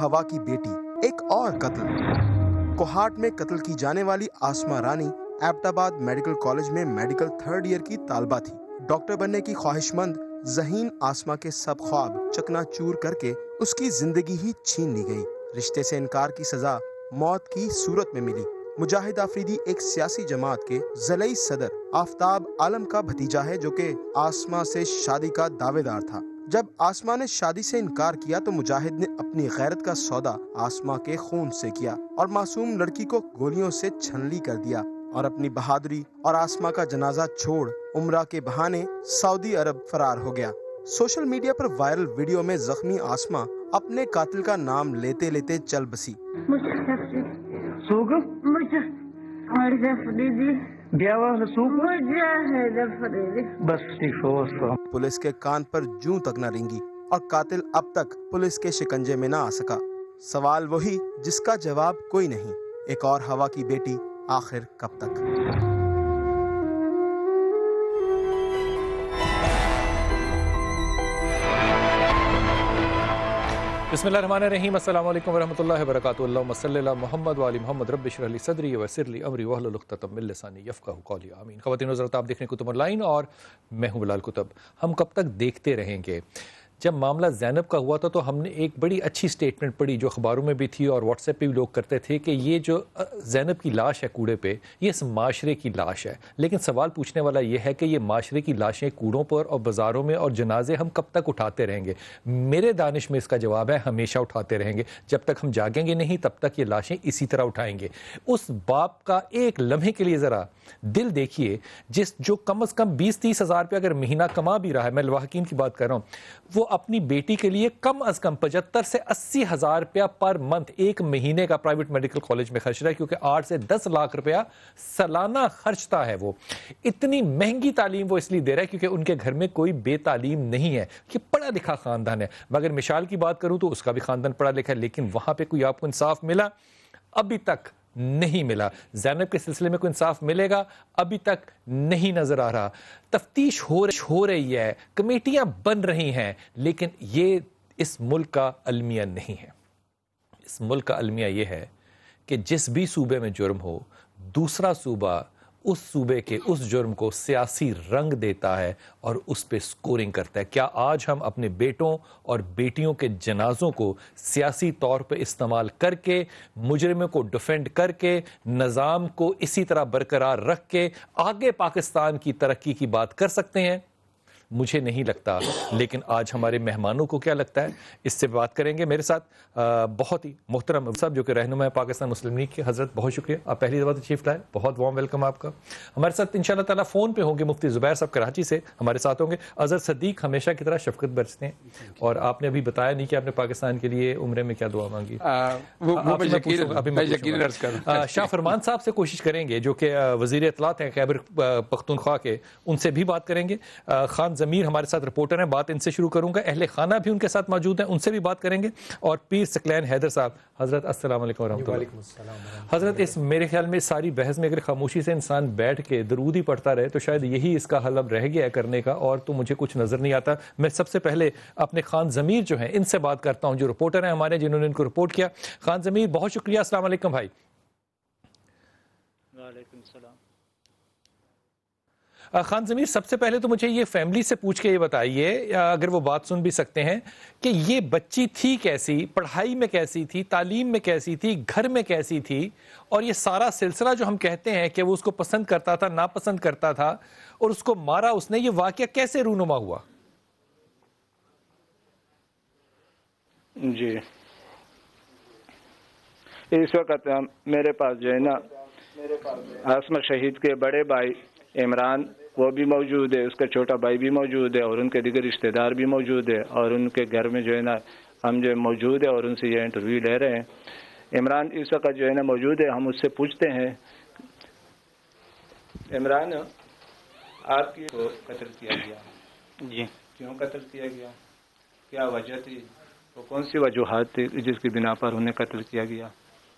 हवा की बेटी, एक और कत्ल। कोहाट में कत्ल की जाने वाली आसमा रानी एबटाबाद मेडिकल कॉलेज में मेडिकल 3rd ईयर की तालबा थी। डॉक्टर बनने की ख्वाहिशमंद ज़हीन आसमा के सब ख्वाब चकनाचूर करके उसकी जिंदगी ही छीन ली गई। रिश्ते से इनकार की सजा मौत की सूरत में मिली। मुजाहिद आफरीदी एक सियासी जमात के ज़लई सदर आफ्ताब आलम का भतीजा है, जो कि आसमा से शादी का दावेदार था। जब आसमा ने शादी से इनकार किया तो मुजाहिद ने अपनी गैरत का सौदा आसमा के खून से किया और मासूम लड़की को गोलियों से छलनी कर दिया और अपनी बहादुरी और आसमा का जनाजा छोड़ उम्रा के बहाने सऊदी अरब फरार हो गया। सोशल मीडिया पर वायरल वीडियो में जख्मी आसमा अपने कातिल का नाम लेते लेते चल बसी। पुलिस के कान पर जूं तक न रेंगी और कातिल अब तक पुलिस के शिकंजे में न आ सका। सवाल वही जिसका जवाब कोई नहीं, एक और हवा की बेटी आखिर कब तक? बिस्मिल्लाहिर्रहमानिर्रहीम, अस्सलाम वालेकुम वरहमतुल्लाहि वबरकातुहू। अल्लाहुम्मा सल्लि अला मुहम्मद व आलि मुहम्मद, रब्बि इश्रह ली सदरी वयस्सिर ली अमरी वहलुल उक़दतम मिन लिसानी यफ़क़हू क़ौली, आमीन। ख़वातीन हज़रात, आप देख रहे हैं कुतुब ऑनलाइन और मैं हूं बिलाल कुतुब। हम कब तक देखते रहेंगे? जब मामला ज़ैनब का हुआ था तो हमने एक बड़ी अच्छी स्टेटमेंट पढ़ी जो अखबारों में भी थी और व्हाट्सएप पे भी लोग करते थे कि ये जो ज़ैनब की लाश है कूड़े पे, ये इस माशरे की लाश है। लेकिन सवाल पूछने वाला ये है कि ये माशरे की लाशें कूड़ों पर और बाज़ारों में और जनाजे हम कब तक उठाते रहेंगे? मेरे दानिश में इसका जवाब है हमेशा उठाते रहेंगे। जब तक हम जागेंगे नहीं तब तक ये लाशें इसी तरह उठाएंगे। उस बाप का एक लम्हे के लिए ज़रा दिल देखिए जो कम अज़ कम 20-30 हज़ार रुपये अगर महीना कमा भी रहा है, मैं लवाहकीन की बात कर रहा हूँ, वो अपनी बेटी के लिए कम अज़ कम 75 से 80 हज़ार रुपया पर मंथ एक महीने का प्राइवेट मेडिकल कॉलेज में खर्च रहा है, क्योंकि 8 से 10 लाख रुपया सालाना खर्चता है। वो इतनी महंगी तालीम वो इसलिए दे रहा है क्योंकि उनके घर में कोई बेतालीम नहीं है। ये पढ़ा लिखा खानदान है। मगर मिसाल की बात करूं तो उसका भी खानदान पढ़ा लिखा है, लेकिन वहां पर कोई आपको इंसाफ मिला? अभी तक नहीं मिला। ज़ैनब के सिलसिले में कोई इंसाफ मिलेगा? अभी तक नहीं नजर आ रहा। तफ्तीश हो रही है, कमेटियां बन रही हैं, लेकिन ये इस मुल्क का अलमिया नहीं है। इस मुल्क का अलमिया ये है कि जिस भी सूबे में जुर्म हो, दूसरा सूबा उस सूबे के उस जुर्म को सियासी रंग देता है और उस पे स्कोरिंग करता है। क्या आज हम अपने बेटों और बेटियों के जनाजों को सियासी तौर पे इस्तेमाल करके, मुजरिमों को डिफेंड करके, निज़ाम को इसी तरह बरकरार रख के आगे पाकिस्तान की तरक्की की बात कर सकते हैं? मुझे नहीं लगता। लेकिन आज हमारे मेहमानों को क्या लगता है, इससे बात करेंगे। मेरे साथ बहुत ही मोहतरम साहब जो कि रहनुमा है पाकिस्तान मुस्लिम लीग के। हज़रत बहुत शुक्रिया, आप पहली दफ़ा तशरीफ़ लाए, बहुत वार्म वेलकम आपका। हमारे साथ इंशाअल्लाह ताला फ़ोन पे होंगे मुफ्ती ज़ुबैर साहब कराची से, हमारे साथ होंगे। अज़हर सदीक हमेशा की तरह शफ़क़त बरसते हैं, और आपने अभी बताया नहीं कि आपने पाकिस्तान के लिए उम्रे में क्या दुआ मांगी। शाह फरमान साहब से कोशिश करेंगे जो कि वज़ीर इत्तलात हैं खैबर पख्तूनख्वा के, उनसे भी बात करेंगे। खान ज़मीर हमारे साथ रिपोर्टर हैं, बात इनसे शुरू करूंगा। अहले खाना भी उनके साथ मौजूद हैं, उनसे भी बात करेंगे। और पीर सकलैन हैदर साहब, हजरत अस्सलाम वालेकुम रहमतुल्लाह। हजरत, इस मेरे ख्याल में सारी बहस में अगर खामोशी से इंसान बैठ के दरूद ही पढ़ता रहे तो शायद यही इसका हल अब रह गया है करने का, और तो मुझे कुछ नजर नहीं आता। मैं सबसे पहले अपने खान ज़मीर जो हैं इनसे बात करता हूं, जो रिपोर्टर हैं हमारे, जिन्होंने इनको रिपोर्ट किया। खान ज़मीर, बहुत शुक्रिया। अस्सलाम वालेकुम भाई। वालेकुम सलाम। खान ज़मीर, सबसे पहले तो मुझे ये फैमिली से पूछ के ये बताइए, अगर वो बात सुन भी सकते हैं, कि ये बच्ची थी कैसी, पढ़ाई में कैसी थी, तालीम में कैसी थी, घर में कैसी थी, और ये सारा सिलसिला जो हम कहते हैं कि वो उसको पसंद करता था, नापसंद करता था, और उसको मारा उसने, ये वाकया कैसे रूनुमा हुआ? जी, इस वक्त मेरे पास जो है ना, आसमा शहीद के बड़े भाई इमरान वो भी मौजूद है, उसका छोटा भाई भी मौजूद है, और उनके दीगर रिश्तेदार भी मौजूद है, और उनके घर में जो है ना हम जो मौजूद है और उनसे ये इंटरव्यू ले रहे हैं। इमरान इस वक्त जो है ना मौजूद है, हम उससे पूछते हैं, इमरान आपकी को कत्ल किया गया जी, क्यों कत्ल किया गया, क्या वजह थी, तो कौन सी वजूहात थी जिसकी बिना पर उन्हें कत्ल किया गया?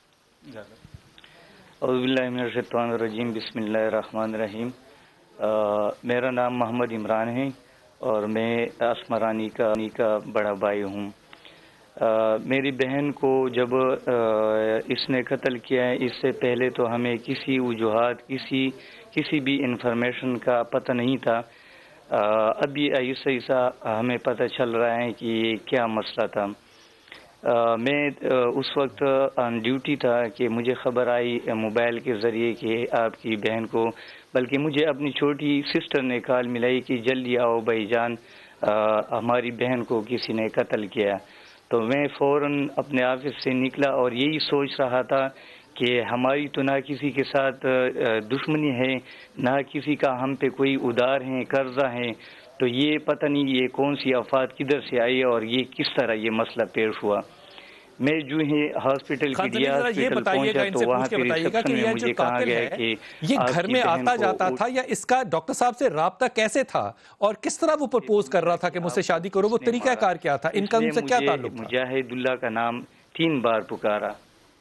औज़ुबिल्लाहिमिनश्शैतानिर्रजीम, बिस्मिल्लाहिर्रहमानिर्रहीम। मेरा नाम मोहम्मद इमरान है और मैं आसमा रानी का बड़ा भाई हूँ। میری بہن کو جب اس نے قتل کیا ہے، اس سے پہلے تو ہمیں کسی وجوہات کسی بھی انفارمیشن کا پتہ نہیں تھا. ابھی ایسا ہمیں پتہ چل رہا ہے کہ یہ کیا مسئلہ تھا. میں اس وقت آن ڈیوٹی تھا کہ مجھے خبر آئی موبائل کے ذریعے کہ آپ کی بہن کو، بلکہ مجھے اپنی چھوٹی سسٹر نے کال ملائی کہ جلدی آؤ بھائی جان، ہماری بہن کو کسی نے قتل کیا. تو میں فوراً اپنے آفس سے نکلا اور یہی سوچ رہا تھا کہ ہماری تو نہ کسی کے ساتھ دشمنی ہے، نہ کسی کا ہم پہ کوئی ادار ہے، قرضہ ہے. تو یہ پتہ نہیں یہ کون سی آفات کدھر سے آئی اور یہ کس طرح یہ مسئلہ پیش ہوا. میں جو ہی ہاسپٹل کی ڈی ہاسپٹل پہنچا تو وہاں پہ ریسپشن میں مجھے کہا گیا کہ یہ گھر میں آتا جاتا تھا یا اس کا ڈاکٹر صاحب سے رابطہ کیسے تھا اور کس طرح وہ پرپوز کر رہا تھا کہ مجھ سے شادی کرو، وہ طریقہ کار کیا تھا، ان کا ان سے کیا تعلق تھا؟ مجاہد اللہ کا نام 3 بار پکارا.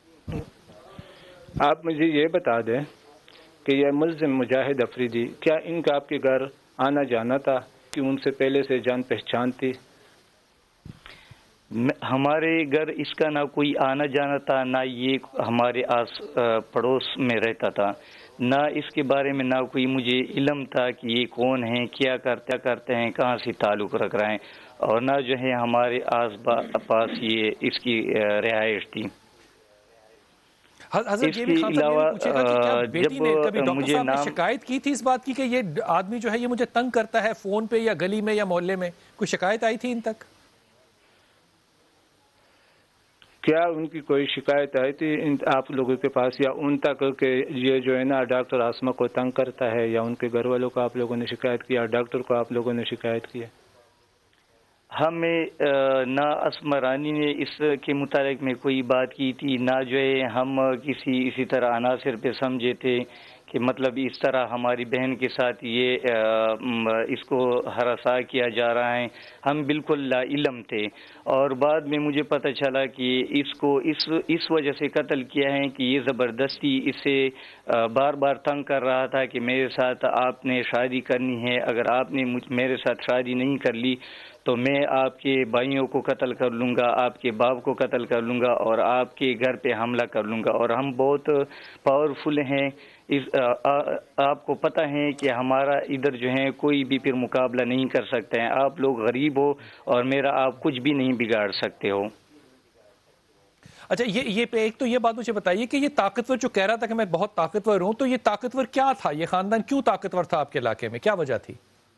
آپ مجھے یہ بتا دیں کہ یہ ملزم مجاہد افریدی، کیا ان کا آپ کے گھر آنا جانا تھا کہ ان سے پہلے سے جان پہچان تھی؟ ہمارے گھر اس کا نہ کوئی آنا جانا تھا، نہ یہ ہمارے آس پڑوس میں رہتا تھا، نہ اس کے بارے میں نہ کوئی مجھے علم تھا کہ یہ کون ہیں، کیا کرتے ہیں، کہاں سے تعلق رکھ رہے ہیں، اور نہ جو ہے ہمارے آس پاس یہ اس کی رہائش تھی. حضرت یہ بھی خان صاحب یہ پوچھے گا کہ کیا بیٹی نے کبھی ڈاکٹر صاحب نے شکایت کی تھی اس بات کی کہ یہ آدمی جو ہے یہ مجھے تنگ کرتا ہے فون پہ یا گلی میں یا محلے میں، کوئی شکایت آئی تھی ان تک؟ کیا ان کی کوئی شکایت آئی تھی آپ لوگوں کے پاس یا ان تک کہ یہ جو ہے نا ڈاکٹر آسما کو تنگ کرتا ہے، یا ان کے گھر والوں کو آپ لوگوں نے شکایت کیا، ڈاکٹر کو آپ لوگوں نے شکایت کی؟ ہمیں نہ اسما رانی نے اس کے متعلق میں کوئی بات کی تھی، نہ جو ہے ہم اسی طرح عناصر پہ سمجھے تھے کہ مطلب اس طرح ہماری بہن کے ساتھ یہ اس کو ہراساں کیا جا رہا ہے. ہم بالکل لا علم تھے، اور بعد میں مجھے پتہ چلا کہ اس کو اس وجہ سے قتل کیا ہے کہ یہ زبردستی اسے بار بار تنگ کر رہا تھا کہ میرے ساتھ آپ نے شادی کرنی ہے، اگر آپ نے میرے ساتھ شادی نہیں کر لی تو میں آپ کے بھائیوں کو قتل کر لوں گا، آپ کے باپ کو قتل کر لوں گا اور آپ کے گھر پہ حملہ کر لوں گا. اور ہم بہت پاورفل ہیں، آپ کو پتہ ہے کہ ہمارا ادھر جو ہے کوئی بھی پھر مقابلہ نہیں کر سکتے ہیں. آپ لوگ غریب ہو اور میرا آپ کچھ بھی نہیں بگاڑ سکتے ہو. اچھا یہ ایک تو یہ بات مجھے بتائیے کہ یہ طاقتور جو کہہ رہا تھا کہ میں بہت طاقتور ہوں، تو یہ طاقتور کیا تھا؟ یہ خاندان کیوں طاقتور تھا آپ کے علاقے میں؟ کیا وجہ تھی؟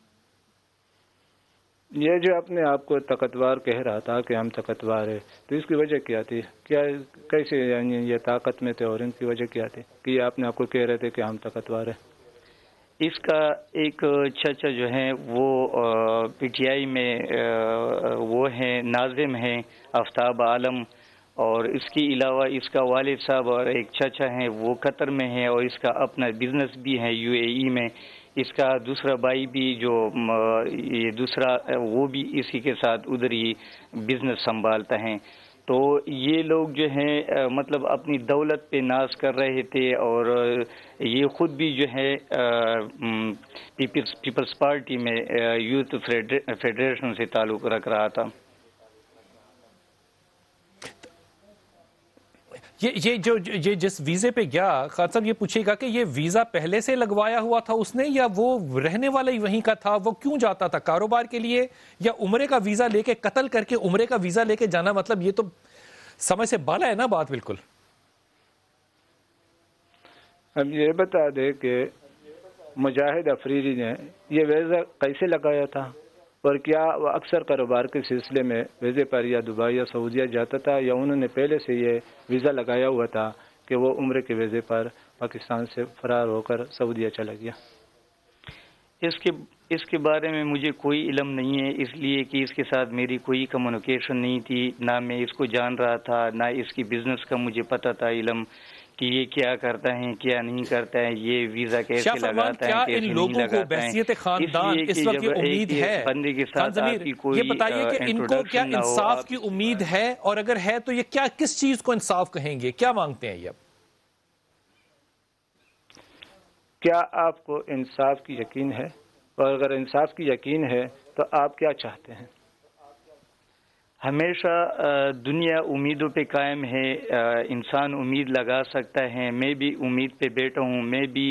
یہ جو اپنے آپ کو طاقتور کہہ رہا تھا کہ ہم طاقتور ہیں، تو اس کی وجہ کیا تھی؟ کیسے یعنی یہ طاقت میں تھے اور ان کی وجہ کیا تھی کہ یہ اپنے آپ کو کہہ رہے تھے کہ ہم طاقتور ہیں؟ اس کا ایک چچا جو ہے وہ پی ٹی آئی میں وہ ہیں ناظم ہیں آفتاب عالم، اور اس کے علاوہ اس کا والد صاحب اور ایک چچا ہیں وہ قطر میں ہیں، اور اس کا اپنا بزنس بھی ہے UAE میں. اس کا دوسرا بھائی بھی جو یہ دوسرا وہ بھی اسی کے ساتھ ادھر ہی بزنس سنبھالتا ہے. تو یہ لوگ جو ہیں مطلب اپنی دولت پہ ناز کر رہے تھے، اور یہ خود بھی جو ہے پیپلز پارٹی میں یوتھ فیڈریشن سے تعلق رکھ رہا تھا. یہ جس ویزے پہ گیا، خان صاحب یہ پوچھے گا کہ یہ ویزا پہلے سے لگوایا ہوا تھا اس نے یا وہ رہنے والا ہی وہیں کا تھا؟ وہ کیوں جاتا تھا؟ کاروبار کے لیے یا عمرے کا ویزا لے کے قتل کر کے عمرے کا ویزا لے کے جانا؟ مطلب یہ تو سمجھ سے بالا ہے نا بات بالکل. اب یہ بتا دے کہ مجاہد افریدی نے یہ ویزا کیسے لگایا تھا، اور کیا وہ اکثر کاروبار کے سلسلے میں ویزے پر یا دبئی یا سعودیہ جاتا تھا، یا انہوں نے پہلے سے یہ ویزا لگایا ہوا تھا کہ وہ عمرے کے ویزے پر پاکستان سے فرار ہو کر سعودیہ چلا گیا؟ اس کے بارے میں مجھے کوئی علم نہیں ہے، اس لیے کہ اس کے ساتھ میری کوئی کمیونیکیشن نہیں تھی، نہ میں اس کو جان رہا تھا، نہ اس کی بزنس کا مجھے پتہ تھا علم کہ یہ کیا کرتا ہے کیا نہیں کرتا ہے، یہ ویزا کیسے لگاتا ہے، کیسے نہیں لگاتا ہے. بحیثیت خاندان اس وقت یہ امید ہے بندے کے ساتھ آپ کی کوئی یہ بتائیے کہ ان کو کیا انصاف کی امید ہے، اور اگر ہے تو یہ کیا کس چیز کو انصاف کہیں گے؟ کیا مانگتے ہیں یہ؟ اب کیا آپ کو انصاف کی یقین ہے؟ اور اگر انصاف کی یقین ہے تو آپ کیا چاہتے ہیں؟ ہمیشہ دنیا امیدوں پہ قائم ہے، انسان امید لگا سکتا ہے. میں بھی امید پہ بیٹھا ہوں، میں بھی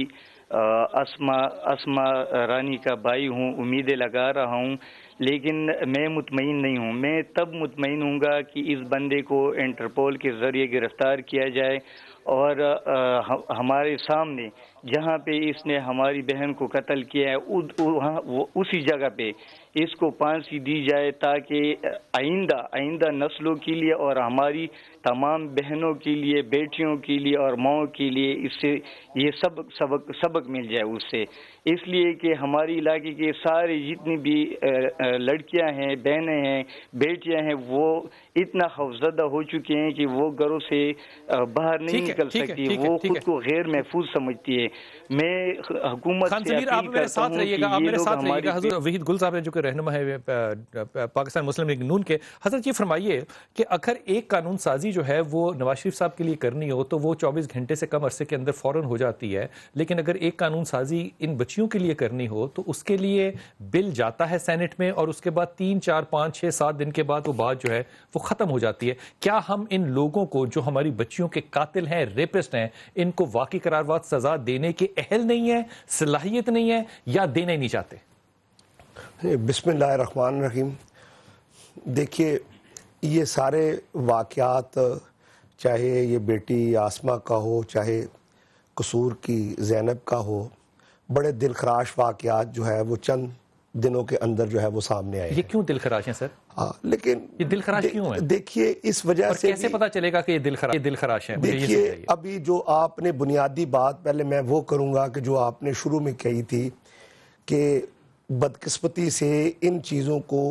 اسما رانی کا بھائی ہوں، امیدیں لگا رہا ہوں، لیکن میں مطمئن نہیں ہوں. میں تب مطمئن ہوں گا کہ اس بندے کو انٹرپول کے ذریعے گرفتار کیا جائے اور ہمارے سامنے جہاں پہ اس نے ہماری بہن کو قتل کیا ہے اسی جگہ پہ اس کو پھانسی دی جائے، تاکہ آئندہ نسلوں کے لیے اور ہماری تمام بہنوں کے لیے، بیٹیوں کے لیے اور ماؤں کے لیے اس سے یہ سبق مل جائے اس سے. اس لیے کہ ہماری علاقے کے سارے جتنی بھی لڑکیاں ہیں، بہنیں ہیں، بیٹیاں ہیں، وہ اتنا خوفزدہ ہو چکے ہیں کہ وہ گھروں سے باہر نہیں نکل سکتی، وہ خود کو غیر محفوظ سمجھتی ہے. میں حکومت سے اپیل کرتا ہوں کہ یہ لوگ ہماری حضرت وحید گل صاحب جو کہ رہنما ہے پاکستان مسلم لیگ نون کے، حضرت یہ فرمائیے کہ اگر ایک قانون سازی جو ہے وہ نواز شریف صاحب کے لیے کرنی ہو تو وہ 24 گھنٹے سے کم عرصے کے اندر فوراً ہو جاتی ہے، لیکن اگر ایک قانون سازی ان بچیوں کے لیے کرنی ہو تو اس کے لیے بل جاتا ہے سینٹ میں اور اس کے بعد 3 4 5 6 7 دن کے بعد وہ بات جو ہے وہ ختم ہو جاتی ہے. کیا ہم ان لوگوں کو جو ہماری بچیوں کے قاتل ہیں، ریپسٹ ہیں، ان کو واقعی قرارواد سزا دینے کے اہل نہیں ہے، صلاحیت نہیں ہے، یا دینا ہی نہیں چاہتے؟ بسم اللہ الرحمن الرحیم. دیکھیے یہ سارے واقعات، چاہے یہ بیٹی آسما کا ہو، چاہے قصور کی زینب کا ہو، بڑے دل خراش واقعات جو ہے وہ چند دنوں کے اندر جو ہے وہ سامنے آئے. یہ کیوں دل خراش ہیں سر؟ ہاں، لیکن یہ دل خراش کیوں ہے؟ دیکھیے اس وجہ سے کیسے پتا چلے گا کہ یہ دل خراش ہے؟ دیکھیے ابھی جو آپ نے بنیادی بات، پہلے میں وہ کروں گا کہ جو آپ نے شروع میں کہی تھی کہ بدقسمتی سے ان چیزوں کو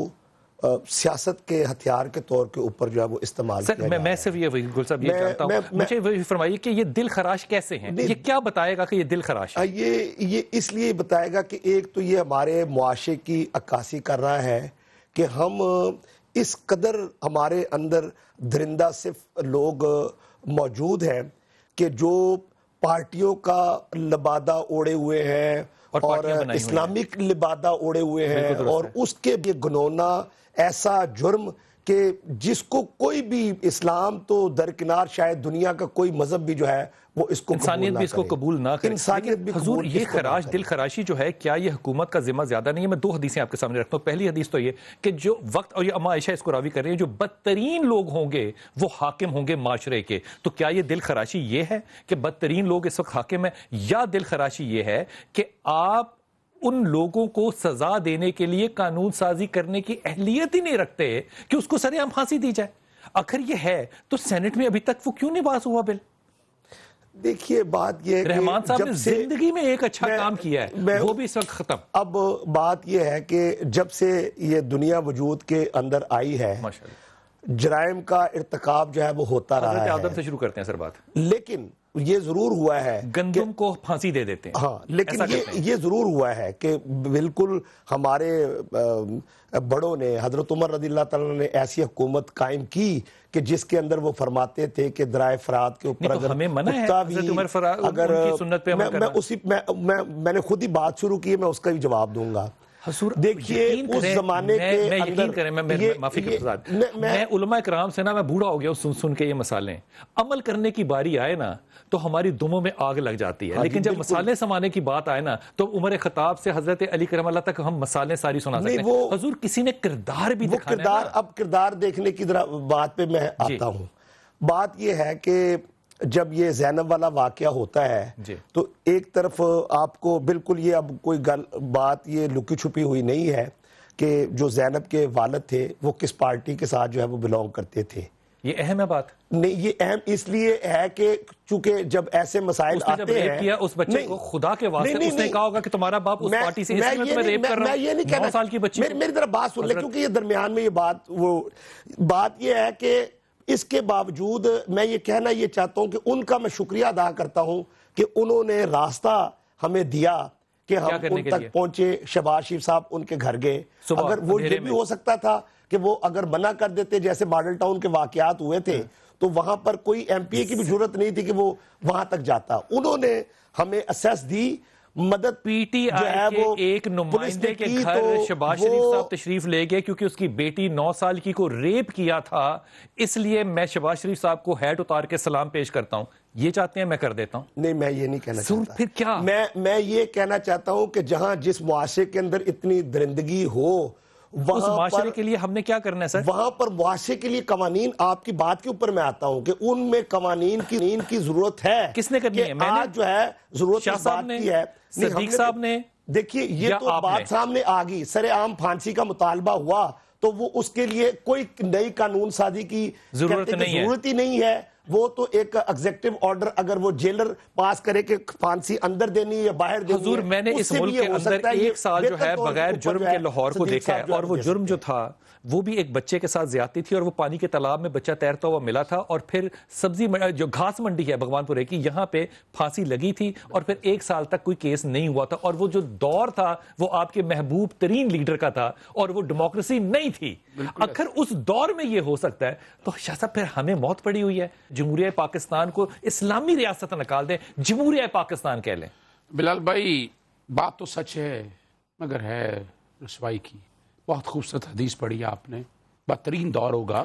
سیاست کے ہتھیار کے طور کے اوپر جو ہے وہ استعمال کیا جا رہا ہے. میں صرف یہ گل صاحب یہ جانتا ہوں، مجھے وہی فرمائیے کہ یہ دل خراش کیسے ہیں؟ یہ کیا بتائے گا کہ یہ دل خراش ہے؟ یہ اس لیے بتائے گا کہ ایک تو یہ ہمارے معاشرے کی عکاسی کر رہا ہے کہ ہم اس قدر ہمارے اندر درندہ صرف لوگ موجود ہیں کہ جو پارٹیوں کا لبادہ اوڑے ہوئے ہیں اور اسلامک لبادہ اوڑے ہوئے ہیں، اور اس کے بھی گنونا ایسا جرم کہ جس کو کوئی بھی، اسلام تو درکنار شاید دنیا کا کوئی مذہب بھی جو ہے وہ اس کو انسانیت بھی اس کو قبول نہ کرے. انسانیت بھی حضور یہ خراش، دل خراشی جو ہے، کیا یہ حکومت کا ذمہ زیادہ نہیں ہے؟ میں 2 حدیثیں آپ کے سامنے رکھتا ہوں. پہلی حدیث تو یہ کہ جو وقت، اور یہ اما عائشہ اس کو راوی کر رہے ہیں، جو بدترین لوگ ہوں گے وہ حاکم ہوں گے معاشرے کے. تو کیا یہ دل خراشی یہ ہے کہ بدترین لوگ اس وقت حاکم ہیں، یا دل خراشی یہ ہے کہ آپ ان لوگوں کو سزا دینے کے لیے قانون سازی کرنے کی اہلیت ہی نہیں رکھتے کہ اس کو سر عام پھانسی دی جائے؟ اگر یہ ہے تو سینٹ میں ابھی تک وہ کیوں نہیں پاس ہوا بل؟ دیکھیے بات یہ ہے کہ رحمان صاحب نے زندگی میں ایک اچھا کام کیا ہے، وہ بھی اس وقت ختم. اب بات یہ ہے کہ جب سے یہ دنیا وجود کے اندر آئی ہے، جرائم کا ارتکاب جو ہے وہ ہوتا رہا ہے. آدم سے شروع کرتے ہیں سر بات. لیکن یہ ضرور ہوا ہے، گندم کو پھانسی دے دیتے ہیں. ہاں، لیکن یہ ضرور ہوا ہے کہ بالکل ہمارے بڑوں نے، حضرت عمر رضی اللہ تعالیٰ نے ایسی حکومت قائم کی کہ جس کے اندر وہ فرماتے تھے کہ درائے فرات کے اوپر اگر ہمیں منع ہے حضرت عمر اگر کی سنت پہ عمل کرنا. میں نے خود ہی بات شروع کی ہے، میں اس کا بھی جواب دوں گا. دیکھیے اس زمانے کے اندر، یقین کریں، معافی کے ساتھ، میں علماء کرام سے نا، میں بوڑھا ہو گیا سن کے یہ مسالیں عمل کرنے کی باری آئے نا تو ہماری دموں میں آگ لگ جاتی ہے. لیکن جب مسالے سمانے کی بات آئے نا تو عمر خطاب سے حضرت علی کرم اللہ تک ہم مسالے ساری سنا سکتے ہیں. حضور کسی نے کردار بھی دکھانا ہے. اب کردار دیکھنے کی بات پہ میں آتا ہوں. بات یہ ہے کہ جب یہ زینب والا واقعہ ہوتا ہے تو ایک طرف آپ کو بالکل یہ اب کوئی بات یہ لکی چھپی ہوئی نہیں ہے کہ جو زینب کے والد تھے وہ کس پارٹی کے ساتھ جو ہے وہ بلونگ کرتے تھے. یہ اہم ہے بات نہیں، یہ اہم اس لیے ہے کہ چونکہ جب ایسے مسائل آتے ہیں، کیا اس بچے کو خدا کے واسطے اس نے کہا ہوگا کہ تمہارا باپ اس پارٹی سے، اس میں ریپ کر رہا ہوں، 9 سال کی بچی. میری طرف بات سن لے، کیونکہ یہ درمیان میں یہ بات یہ ہے کہ اس کے باوجود میں یہ کہنا یہ چاہتا ہوں کہ ان کا میں شکریہ ادا کرتا ہوں کہ انہوں نے راستہ ہمیں دیا کہ ہم ان تک پہنچے. شہباز شریف صاحب ان کے گھر گئے. اگر وہ یہ بھی ہو سکتا تھا کہ وہ اگر منع کر دیتے، جیسے ماڈل ٹاؤن کے واقعات ہوئے تھے، تو وہاں پر کوئی ایم پی اے کی بھی ضرورت نہیں تھی کہ وہ وہاں تک جاتا. انہوں نے ہمیں اسیس دی مدد پی ٹی جو ہے آئی کے وہ ایک پولیس نے نمائندے کے کی گھر تو شہباز شریف وہ صاحب تشریف لے گئے کیونکہ اس کی بیٹی 9 سال کی کو ریپ کیا تھا، اس لیے میں شہباز شریف صاحب کو ہیٹ اتار کے سلام پیش کرتا ہوں. یہ چاہتے ہیں میں کر دیتا ہوں؟ نہیں، میں یہ نہیں کہنا چاہتا. پھر کیا؟ میں یہ کہنا چاہتا ہوں کہ جہاں جس معاشرے کے اندر اتنی درندگی ہو اس وہاں معاشرے پر کے لیے ہم نے کیا کرنا ہے سر؟ وہاں پر معاشرے کے لیے قوانین، آپ کی بات کے اوپر میں آتا ہوں کہ ان میں قوانین کی ضرورت ہے. کس نے کرنی ہے؟ میں نے؟ آج جو ہے ضرورت شاہ اس صاحب بات نے؟ کی ہے. صدیق صاحب نے؟ دیکھیے یہ تو بات سامنے آ گئی، سر عام پھانسی کا مطالبہ ہوا تو وہ اس کے لیے کوئی نئی قانون سازی کی ضرورت ہی نہیں ہے. وہ تو ایک ایگزیکٹو آرڈر اگر وہ جیلر پاس کرے کہ پھانسی اندر دینی ہے یا باہر دینی ہے. حضور میں نے اس ملک کے اندر 1 سال جو ہے بغیر جرم کے لاہور کو دیکھا ہے، اور وہ جرم جو تھا وہ بھی ایک بچے کے ساتھ زیادتی تھی، اور وہ پانی کے تالاب میں بچہ تیرتا ہوا ملا تھا، اور پھر سبزی جو گھاس منڈی ہے بھگوان پورے کی، یہاں پہ پھانسی لگی تھی، اور پھر 1 سال تک کوئی کیس نہیں ہوا تھا. اور وہ جو دور تھا وہ آپ کے محبوب ترین لیڈر کا تھا، اور وہ ڈیموکریسی نہیں تھی. اگر اس دور میں یہ ہو سکتا ہے تو شاہ صاحب پھر ہمیں موت پڑی ہوئی ہے. جمہوریہ پاکستان کو اسلامی ریاست نکال دیں، جمہوریہ پاکستان کہہ لیں. بلال بھائی بات تو سچ ہے مگر ہے رسوائی کی. بہت خوبصورت حدیث پڑھی آپ نے. بدترین دور ہوگا.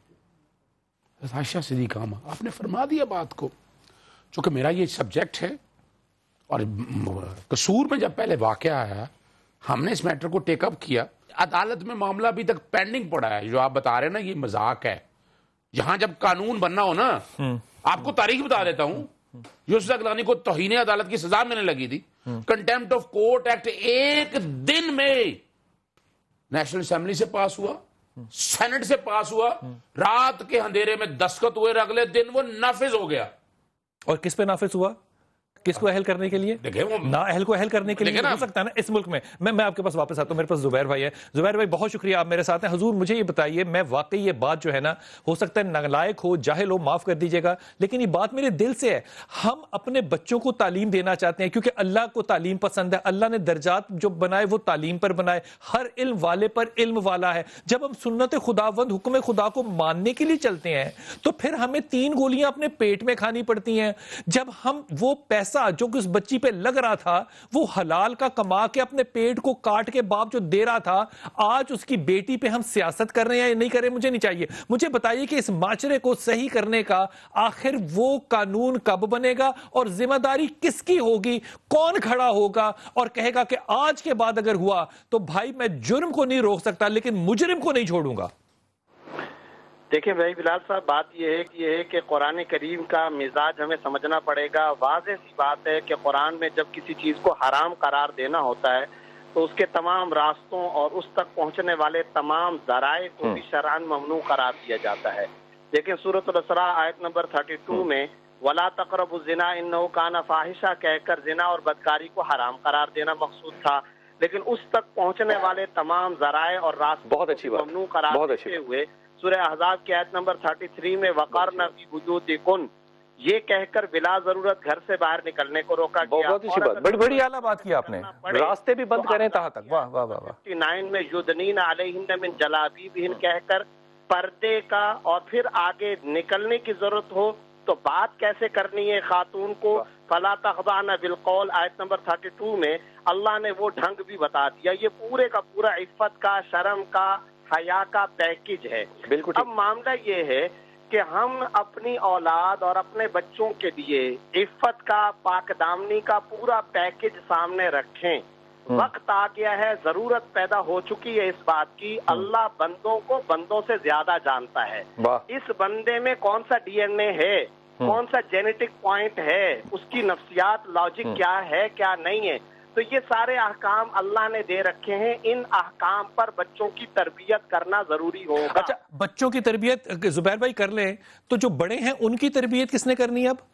عائشہ صدیقہ آپ نے فرما دیا بات کو. چونکہ میرا یہ سبجیکٹ ہے اور قصور میں جب پہلے واقعہ آیا ہم نے اس میٹر کو ٹیک اپ کیا. عدالت میں معاملہ ابھی تک پینڈنگ پڑا ہے. جو آپ بتا رہے ہیں نا یہ مذاق ہے. جہاں جب قانون بننا ہو نا، آپ کو تاریخ بتا دیتا ہوں. یوسف زغلانی کو توہین عدالت کی سزا میں نے لگی تھی. کنٹیمپٹ آف کورٹ ایکٹ 1 دن میں نیشنل اسمبلی سے پاس ہوا، سینٹ سے پاس ہوا، رات کے اندھیرے میں دستخط ہوئے، اگلے دن وہ نافذ ہو گیا. اور کس پہ نافذ ہوا؟ کس کو اہل کرنے کے لیے؟ نا اہل کو اہل کرنے کے لیے ہو سکتا ہے نا اس ملک میں. میں آپ کے پاس واپس آتا ہوں. میرے پاس زبیر بھائی ہے. زبیر بھائی بہت شکریہ آپ میرے ساتھ ہیں. حضور مجھے یہ بتائیے، میں واقعی یہ بات جو ہے نا ہو سکتا ہے نالائق ہو، جاہل ہو، معاف کر دیجیے گا، لیکن یہ بات میرے دل سے ہے. ہم اپنے بچوں کو تعلیم دینا چاہتے ہیں کیونکہ اللہ کو تعلیم پسند ہے. اللہ نے درجات جو بنائے وہ تعلیم پر بنائے. ہر علم والے پر علم والا ہے. جب ہم سنت خداوند، حکم خدا کو ماننے کے لیے چلتے ہیں تو پھر ہمیں 3 گولیاں اپنے پیٹ میں کھانی پڑتی ہیں. جب ہم وہ پیسہ جو کہ اس بچی پہ لگ رہا تھا وہ حلال کا کما کے اپنے پیٹ کو کاٹ کے باپ جو دے رہا تھا، آج اس کی بیٹی پہ ہم سیاست کر رہے ہیں یا نہیں کر رہے مجھے نہیں چاہیے. مجھے بتائیے کہ اس معاشرے کو صحیح کرنے کا آخر وہ قانون کب بنے گا اور ذمہ داری کس کی ہوگی؟ کون کھڑا ہوگا اور کہے گا کہ آج کے بعد اگر ہوا تو بھائی میں جرم کو نہیں روک سکتا لیکن مجرم کو نہیں چھوڑوں گا؟ دیکھیں بھائی بلال صاحب، بات یہ ہے کہ قرآن کریم کا مزاج ہمیں سمجھنا پڑے گا. واضح سی بات ہے کہ قرآن میں جب کسی چیز کو حرام قرار دینا ہوتا ہے تو اس کے تمام راستوں اور اس تک پہنچنے والے تمام ذرائع کو بھی شرعاً ممنوع قرار دیا جاتا ہے. لیکن سورۃ الاسراء آیت نمبر 32 میں وَلَا تَقْرَبُوا الزِّنَا إِنَّهُ كَانَ فَاحِشَةً کہہ کر زنا اور بدکاری کو حرام قرار دینا مقصود تھا. لیکن اس تک پہنچنے والے تمام ذرائع اور راستوں کو ممنوع قرار دیتے ہوئے سورہ احزاب کی آیت نمبر 33 میں وَقَرْنَ فِي بُيُوتِكُنَّ یہ کہہ کر بلا ضرورت گھر سے باہر نکلنے کو روکا گیا. بہت اچھی بات، بڑی اعلیٰ بات کی آپ نے. راستے بھی بند کریں تہاں تک. واہ واہ واہ. 59 میں یدنین علیہن من جلابیبہن کہہ کر پردے کا اور پھر آگے نکلنے کی ضرورت ہو تو بات کیسے کرنی ہے خاتون کو. فلا تخضعن بالقول آیت نمبر 32 میں اللہ نے وہ ڈھنگ بھی بتا دیا. یہ پورے کا پورا عفت کا، شرم کا، حیا کا پیکج ہے. اب معاملہ یہ ہے کہ ہم اپنی اولاد اور اپنے بچوں کے لیے عفت کا، پاک دامنی کا پورا پیکج سامنے رکھیں. وقت آ گیا ہے، ضرورت پیدا ہو چکی ہے اس بات کی. اللہ بندوں کو بندوں سے زیادہ جانتا ہے. اس بندے میں کون سا ڈی این اے ہے، کون سا جینیٹک پوائنٹ ہے، اس کی نفسیات، لاجک کیا ہے کیا نہیں ہے. تو یہ سارے احکام اللہ نے دے رکھے ہیں. ان احکام پر بچوں کی تربیت کرنا ضروری ہوگا. اچھا، بچوں کی تربیت زبیر بھائی کر لیں تو جو بڑے ہیں ان کی تربیت کس نے کرنی ہے اب؟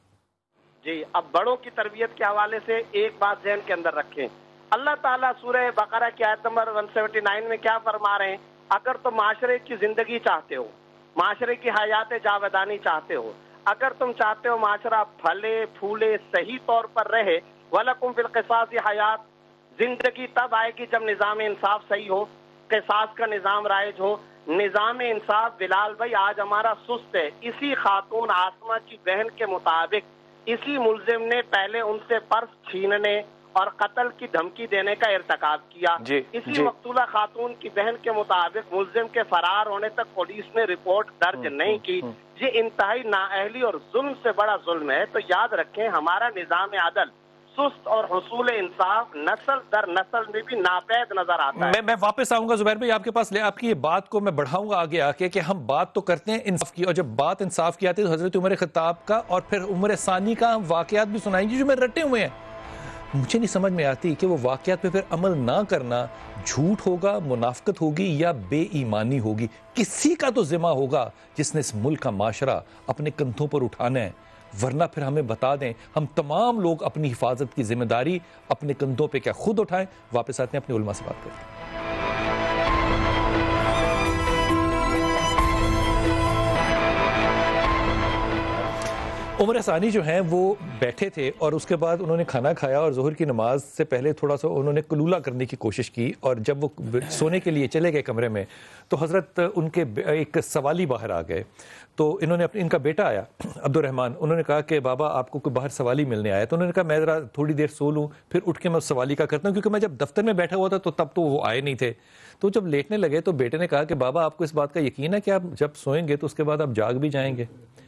جی، اب بڑوں کی تربیت کے حوالے سے ایک بات ذہن کے اندر رکھیں. اللہ تعالیٰ سورہ بقرہ کی آیت نمبر 179 میں کیا فرما رہے ہیں؟ اگر تم معاشرے کی زندگی چاہتے ہو، معاشرے کی حیات جاودانی چاہتے ہو، اگر تم چاہتے ہو معاشرہ پھلے پھولے صحیح طور پر رہے، وَلَكُمْ فِي الْقِصَاصِ حیات، زندگی تب آئے گی جب نظام انصاف صحیح ہو، قصاص کا نظام رائج ہو. نظام انصاف بلال بھائی آج ہمارا سست ہے. اسی خاتون آسمہ کی بہن کے مطابق اسی ملزم نے پہلے ان سے پرس چھیننے اور قتل کی دھمکی دینے کا ارتکاب کیا. اسی مقتولہ خاتون کی بہن کے مطابق ملزم کے فرار ہونے تک پولیس نے رپورٹ درج نہیں کی. یہ انتہائی نااہلی اور ظلم سے بڑا ظلم ہے. تو یاد رکھیں ہمارا نظام عدل سست اور حصول انصاف نسل در نسل میں بھی ناپید نظر آتا ہے. میں واپس آؤں گا زبیر بھائی آپ کے پاس. آپ کی یہ بات کو میں بڑھاؤں گا آگے آ کے کہ ہم بات تو کرتے ہیں انصاف کی، اور جب بات انصاف کی آتی ہے تو حضرت عمر خطاب کا اور پھر عمر ثانی کا ہم واقعات بھی سنائیں گے جو میں رٹے ہوئے ہیں. مجھے نہیں سمجھ میں آتی کہ وہ واقعات پہ پھر عمل نہ کرنا جھوٹ ہوگا، منافقت ہوگی یا بے ایمانی ہوگی. کسی کا تو ذمہ ہوگا جس نے اس ملک کا معاشرہ اپنے کندھوں پر اٹھانا ہے، ورنہ پھر ہمیں بتا دیں. ہم تمام لوگ اپنی حفاظت کی ذمہ داری اپنے کندھوں پہ کیا خود اٹھائیں. واپس آتے ہیں اپنے علماء سے بات کرتے ہیں. عمر ثانی جو ہیں وہ بیٹھے تھے اور اس کے بعد انہوں نے کھانا کھایا اور ظہر کی نماز سے پہلے تھوڑا سا انہوں نے قلولہ کرنے کی کوشش کی، اور جب وہ سونے کے لیے چلے گئے کمرے میں تو حضرت ان کے ایک سوالی باہر آ گئے. تو انہوں نے ان کا بیٹا آیا عبد الرحمن، انہوں نے کہا کہ بابا آپ کو کوئی باہر سوالی ملنے آیا. تو انہوں نے کہا میں ذرا تھوڑی دیر سو لوں پھر اٹھ کے میں اس سوالی کا کرتا ہوں، کیونکہ میں جب دفتر میں بیٹھا ہوا تھا تو تب تو وہ آئے نہیں تھے. تو جب لیٹنے لگے تو بیٹے نے کہا کہ بابا آپ کو اس بات کا یقین ہے کہ آپ جب سوئیں گے تو اس کے بعد آپ جاگ بھی جائیں گے.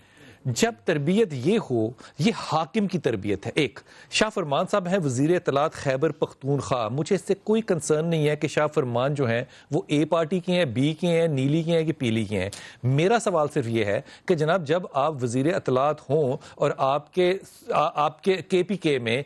جب تربیت یہ ہو، یہ حاکم کی تربیت ہے. ایک شاہ فرمان صاحب ہیں وزیر اطلاعات خیبر پختونخوا. مجھے اس سے کوئی کنسرن نہیں ہے کہ شاہ فرمان جو ہیں وہ اے پارٹی کی ہیں، بی کی ہیں، نیلی کی ہیں کہ پیلی کی ہیں. میرا سوال صرف یہ ہے کہ جناب جب آپ وزیر اطلاعات ہوں اور آپ کے کے پی کے میں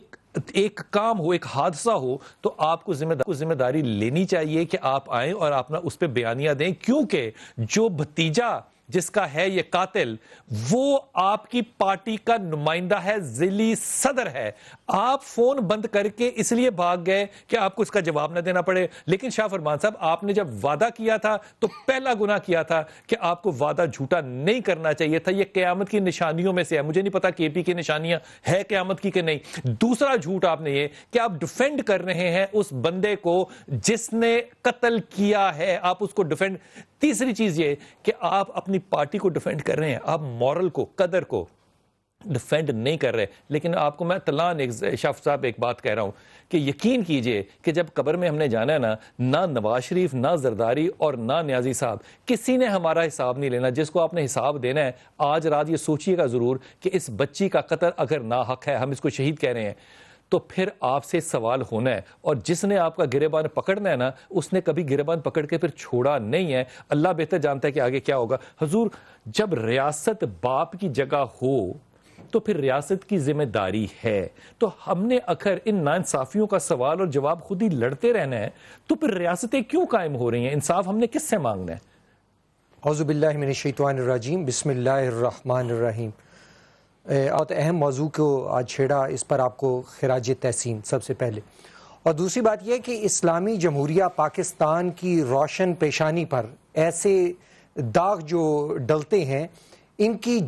ایک کام ہو، ایک حادثہ ہو، تو آپ کو ذمہ داری لینی چاہیے کہ آپ آئیں اور اپنا اس پہ بیانیہ دیں، کیونکہ جو بھتیجا جس کا ہے یہ قاتل وہ آپ کی پارٹی کا نمائندہ ہے، ذیلی صدر ہے. آپ فون بند کر کے اس لیے بھاگ گئے کہ آپ کو اس کا جواب نہ دینا پڑے. لیکن شاہ فرمان صاحب آپ نے جب وعدہ کیا تھا تو پہلا گناہ کیا تھا کہ آپ کو وعدہ جھوٹا نہیں کرنا چاہیے تھا. یہ قیامت کی نشانیوں میں سے ہے. مجھے نہیں پتا کے پی کی نشانیاں ہے قیامت کی کہ نہیں. دوسرا جھوٹ آپ نے یہ کہ آپ ڈیفینڈ کر رہے ہیں اس بندے کو جس نے قتل کیا ہے، آپ اس کو ڈیفینڈ. تیسری چیز یہ کہ آپ اپنی پارٹی کو ڈیفینڈ کر رہے ہیں، آپ مورل کو، قدر کو ڈیفینڈ نہیں کر رہے. لیکن آپ کو میں تلان شاہ صاحب ایک بات کہہ رہا ہوں کہ یقین کیجئے کہ جب قبر میں ہم نے جانا ہے نا، نہ نواز شریف، نہ زرداری اور نہ نیازی صاحب، کسی نے ہمارا حساب نہیں لینا. جس کو آپ نے حساب دینا ہے آج رات یہ سوچئے گا ضرور کہ اس بچی کا قتل اگر ناحق ہے، ہم اس کو شہید کہہ رہے ہیں، تو پھر آپ سے سوال ہونا ہے. اور جس نے آپ کا گریبان پکڑنا ہے نا، اس نے کبھی گریبان پکڑ کے پھر چھوڑا نہیں ہے. اللہ بہتر جانتا ہے کہ آگے کیا ہوگا. حضور جب ریاست باپ کی جگہ ہو تو پھر ریاست کی ذمہ داری ہے. تو ہم نے اگر ان ناانصافیوں کا سوال اور جواب خود ہی لڑتے رہنا ہے تو پھر ریاستیں کیوں قائم ہو رہی ہیں؟ انصاف ہم نے کس سے مانگنا ہے؟ اعوذ باللہ من الشیطان الرجیم، بسم اللہ الرحمن الرحیم. اور اہم موضوع کو آج چھیڑا، اس پر آپ کو خراج تحسین سب سے پہلے. اور دوسری بات یہ کہ اسلامی جمہوریہ پاکستان کی روشن پیشانی پر ایسے داغ جو ڈلتے ہیں، ان کی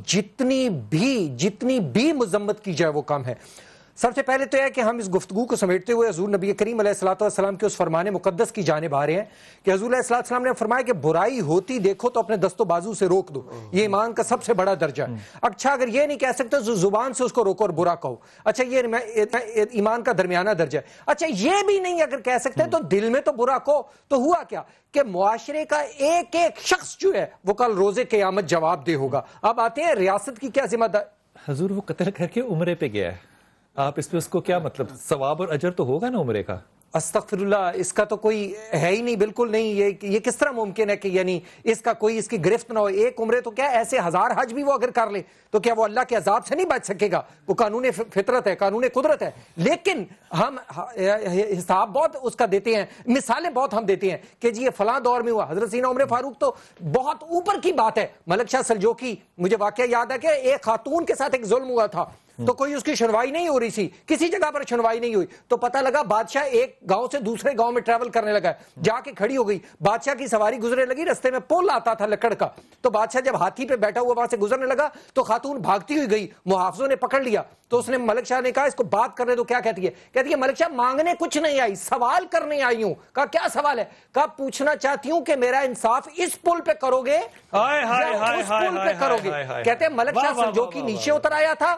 جتنی بھی مذمت کی جائے وہ کم ہے. سب سے پہلے تو یہ ہے کہ ہم اس گفتگو کو سمیٹتے ہوئے حضور نبی کریم علیہ الصلوۃ والسلام کے اس فرمان مقدس کی جانب آ رہے ہیں کہ حضور علیہ الصلوۃ والسلام نے فرمایا کہ برائی ہوتی دیکھو تو اپنے دست و بازو سے روک دو. یہ ایمان کا سب سے بڑا درجہ ہے. اچھا اگر یہ نہیں کہہ سکتے تو زبان سے اس کو روکو اور برا کہو. اچھا یہ ایمان کا درمیانہ درجہ ہے. اچھا یہ بھی نہیں اگر کہہ سکتے تو دل میں تو برا کہو. تو ہوا کیا کہ معاشرے کا ایک ایک شخص جو ہے وہ کل روز قیامت جواب دہ ہوگا. اب آتے ہیں ریاست کی کیا ذمہ داری. حضور وہ قتل کر کے عمرے پہ گیا ہے، آپ اس پہ اس کو کیا مطلب ثواب اور اجر تو ہوگا نا عمرے کا؟ استغفر اللہ، اس کا تو کوئی ہے ہی نہیں، بالکل نہیں. یہ کس طرح ممکن ہے کہ یعنی اس کا کوئی اس کی گرفت نہ ہو؟ ایک عمرے تو کیا ایسے 1000 حج بھی وہ اگر کر لے تو کیا وہ اللہ کے عذاب سے نہیں بچ سکے گا؟ وہ قانون فطرت ہے، قانون قدرت ہے. لیکن ہم حساب بہت اس کا دیتے ہیں، مثالیں بہت ہم دیتے ہیں کہ جی یہ فلاں دور میں ہوا. حضرت سیدنا عمر فاروق تو بہت اوپر کی بات ہے. ملک شاہ سلجوقی، مجھے واقعہ یاد ہے کہ ایک خاتون کے ساتھ ایک ظلم ہوا تھا تو کوئی اس کی سنوائی نہیں ہو رہی تھی، کسی جگہ پر سنوائی نہیں ہوئی. تو پتہ لگا بادشاہ ایک گاؤں سے دوسرے گاؤں میں ٹریول کرنے لگا، جا کے کھڑی ہو گئی. بادشاہ کی سواری گزرنے لگی، رستے میں پل آتا تھا لکڑ کا. تو بادشاہ جب ہاتھی پہ بیٹھا ہوا وہاں سے گزرنے لگا تو خاتون بھاگتی ہوئی گئی، محافظوں نے پکڑ لیا. تو اس نے ملک شاہ نے کہا اس کو بات کرنے دو. کیا کہتی ہے ملک شاہ مانگنے کچھ نہیں آئی، سوال کرنے آئی ہوں. کہا کیا سوال ہے؟ کہا پوچھنا چاہتی ہوں کہ میرا انصاف اس پل پہ کرو گے یا اس پل پہ کرو گے. کہتے ہیں ملک شاہ سلجوقی نیچے اتر آیا تھا، اپنی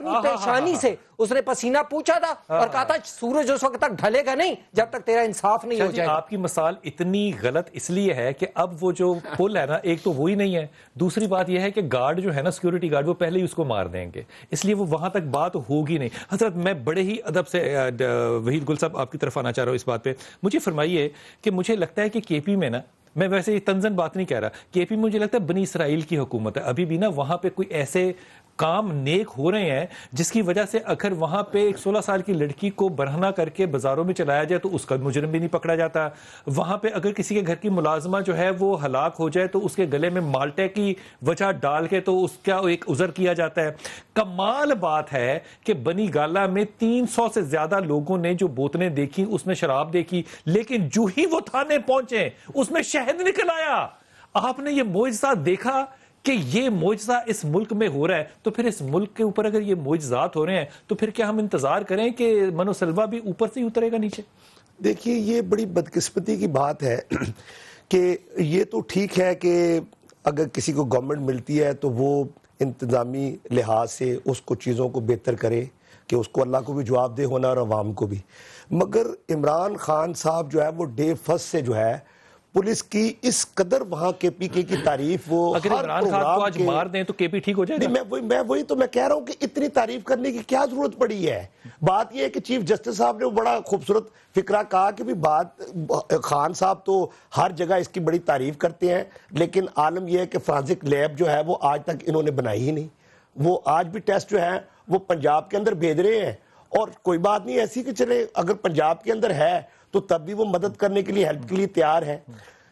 اپنی پیشانی سے اس نے پسینہ پوچھا تھا اور کہا تھا سورج اس وقت تک ڈھلے گا نہیں جب تک تیرا انصاف نہیں ہو جائے گا. آپ کی مثال اتنی غلط اس لیے ہے کہ اب وہ جو پل ہے نا ایک تو وہی نہیں ہے, دوسری بات یہ ہے کہ گارڈ جو ہے نا سیکورٹی گارڈ وہ پہلے ہی اس کو مار دیں گے, اس لیے وہ وہاں تک بات ہوگی نہیں. حضرت میں بڑے ہی ادب سے وحید گل صاحب آپ کی طرف آنا چاہ رہا ہوں اس بات پہ. مجھے فرمائیے کہ مجھے لگتا ہے کہ کے پی میں نا, میں ویسے یہ تنزن بات نہیں کہہ رہا, کے پی مجھے لگتا ہے بنی اسرائیل کی حکومت ہے ابھی بھی نا, وہاں پہ کوئی ایسے کام نیک ہو رہے ہیں جس کی وجہ سے اگر وہاں پہ ایک 16 سال کی لڑکی کو برہنہ کر کے بازاروں میں چلایا جائے تو اس کا مجرم بھی نہیں پکڑا جاتا. وہاں پہ اگر کسی کے گھر کی ملازمہ جو ہے وہ ہلاک ہو جائے تو اس کے گلے میں مالٹے کی وجہ ڈال کے تو اس کا ایک عذر کیا جاتا ہے. کمال بات ہے کہ بنی گالا میں 300 سے زیادہ لوگوں نے جو بوتلیں دیکھی اس میں شراب دیکھی, لیکن جو ہی وہ تھانے پہنچے اس میں شہد نکل آیا. آپ نے یہ معجزہ دیکھا کہ یہ معجزہ اس ملک میں ہو رہا ہے, تو پھر اس ملک کے اوپر اگر یہ معجزات ہو رہے ہیں تو پھر کیا ہم انتظار کریں کہ منو سلوا بھی اوپر سے ہی اترے گا نیچے؟ دیکھیے یہ بڑی بدقسمتی کی بات ہے کہ یہ تو ٹھیک ہے کہ اگر کسی کو گورنمنٹ ملتی ہے تو وہ انتظامی لحاظ سے اس کو چیزوں کو بہتر کرے کہ اس کو اللہ کو بھی جواب دہ ہونا اور عوام کو بھی, مگر عمران خان صاحب جو ہے وہ ڈے فرسٹ سے جو ہے پولیس کی اس قدر وہاں کے پی کے کی تعریف, وہ اگر عمران خان کو آج مار دیں تو کے پی ٹھیک ہو جائے گا. میں کہہ رہا ہوں کہ اتنی تعریف کرنے کی کیا ضرورت پڑی ہے. بات یہ ہے کہ چیف جسٹس صاحب نے بڑا خوبصورت فکرہ کہا کہ بات خان صاحب تو ہر جگہ اس کی بڑی تعریف کرتے ہیں, لیکن عالم یہ ہے کہ فرانزک لیب جو ہے وہ آج تک انہوں نے بنائی ہی نہیں. وہ آج بھی ٹیسٹ جو ہے وہ پنجاب کے اندر بھیج رہے ہیں, اور کوئی بات نہیں ایسی کہ چلے اگر پنجاب کے اندر ہے تو تب بھی وہ مدد کرنے کے لیے, ہیلپ کے لیے تیار ہے.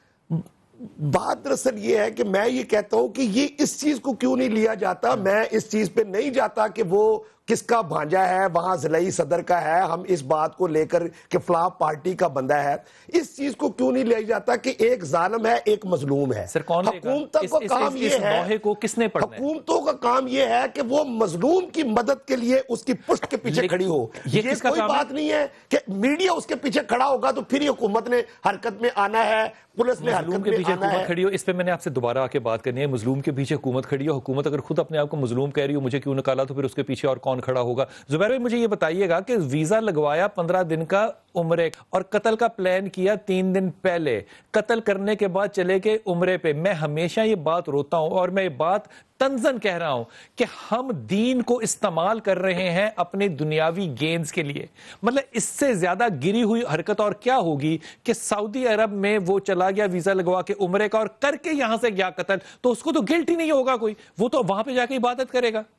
بات دراصل یہ ہے کہ میں یہ کہتا ہوں کہ یہ اس چیز کو کیوں نہیں لیا جاتا. میں اس چیز پہ نہیں جاتا کہ وہ کس کا بھانجا ہے, وہاں ضلعی صدر کا ہے, ہم اس بات کو لے کر کہ فلاں پارٹی کا بندہ ہے. اس چیز کو کیوں نہیں لیا جاتا کہ ایک ظالم ہے ایک مظلوم ہے. حکومتوں کا کام یہ ہے, حکومتوں کا کام یہ ہے کہ وہ مظلوم کی مدد کے لیے اس کی پشت کے پیچھے کھڑی ہو. یہ کوئی بات نہیں ہے کہ میڈیا اس کے پیچھے کھڑا ہوگا تو پھر یہ حکومت نے حرکت میں آنا ہے, پولیس نے حرکت میں آنا ہے. کھڑی ہو, اس پہ میں نے آپ سے دوبارہ آ کے بات کرنی ہے. مظلوم کے پیچھے حکومت کھڑی ہو, حکومت اگر خود اپنے آپ کو مظلوم کہہ رہی ہو مجھے کیوں نکالا, تو پھر اس کے پیچھے اور کون کھڑا ہوگا؟ زبیر بھائی مجھے یہ بتائیے گا کہ ویزا لگوایا 15 دن کا عمرے اور قتل کا پلان کیا 3 دن پہلے, قتل کرنے کے بعد چلے گئے عمرے پہ. میں ہمیشہ یہ بات روتا ہوں اور میں یہ بات تنزن کہہ رہا ہوں کہ ہم دین کو استعمال کر رہے ہیں اپنے دنیاوی گینز کے لیے. مطلب اس سے زیادہ گری ہوئی حرکت اور کیا ہوگی کہ سعودی عرب میں وہ چلا گیا ویزا لگوا کے عمرے کا اور کر کے یہاں سے گیا قتل, تو اس کو تو گلٹ ہی نہیں ہوگا کوئی, وہ تو وہاں پہ جا کے عبادت کرے گا.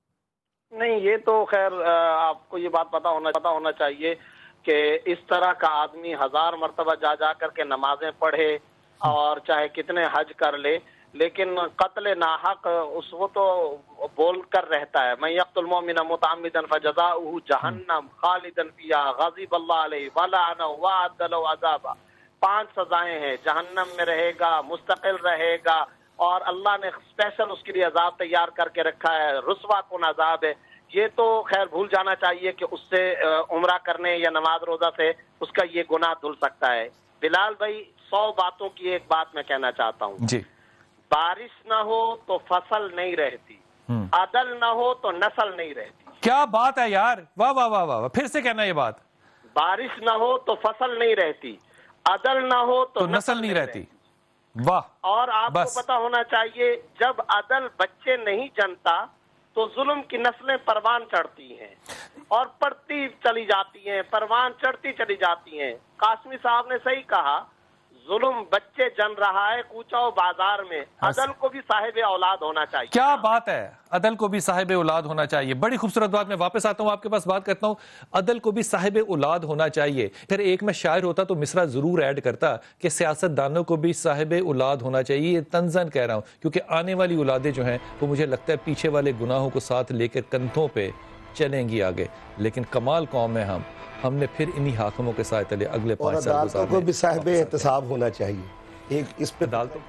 نہیں یہ تو خیر آپ کو یہ بات پتا ہونا چاہیے کہ اس طرح کا آدمی 1000 مرتبہ جا کر کے نمازیں پڑھے اور چاہے کتنے حج کر لے, لیکن قتل ناحق اس وہ تو بول کر رہتا ہے. من یقتل المؤمن متعمدا فجزاؤہ جہنم خالدا فیہا غضب اللہ علیہ ولعنہ وأعد له عذابا. 5 سزائیں ہیں, جہنم میں رہے گا, مستقل رہے گا, اور اللہ نے اسپیشل اس کے لیے عذاب تیار کر کے رکھا ہے, رسوا کن عذاب ہے. یہ تو خیر بھول جانا چاہیے کہ اس سے عمرہ کرنے یا نماز روزہ سے اس کا یہ گناہ دھل سکتا ہے. بلال بھائی 100 باتوں کی ایک بات میں کہنا چاہتا ہوں جی. بارش نہ ہو تو فصل نہیں رہتی, عدل نہ ہو تو نسل نہیں رہتی. کیا بات ہے یار, واہ واہ واہ واہ, پھر سے کہنا یہ بات. بارش نہ ہو تو فصل نہیں رہتی, عدل نہ ہو تو نسل نہیں رہتی. واہ. اور آپ کو پتا ہونا چاہیے جب عدل بچے نہیں جنتا تو ظلم کی نسلیں پروان چڑھتی ہیں اور پڑتی چلی جاتی ہیں, پروان چڑھتی چلی جاتی ہیں. قاسمی صاحب نے صحیح کہا, ظلم بچے جن رہا ہے کوچہ و بازار میں, عدل کو بھی صاحب اولاد ہونا چاہیے. کیا بات ہے, عدل کو بھی صاحب اولاد ہونا چاہیے. بڑی خوبصورت بات. میں واپس آتا ہوں آپ کے پاس, بات کرتا ہوں عدل کو بھی صاحب اولاد ہونا چاہیے. پھر ایک میں شاعر ہوتا تو مصرع ضرور ایڈ کرتا کہ سیاست دانوں کو بھی صاحب اولاد ہونا چاہیے. یہ تنزن کہہ رہا ہوں کیونکہ آنے والی اولادیں جو ہیں وہ مجھے لگتا ہے پیچھے والے گناہوں کو ساتھ لے کر کندھوں پہ چلیں گی آگے. لیکن کمال قوم ہے ہم نے پھر انہی حاکموں کے ساتھ چلے اگلے 5 سال عدالتوں کو بھی صاحب احتساب ہونا چاہیے. ایک اس پہ عدالتوں.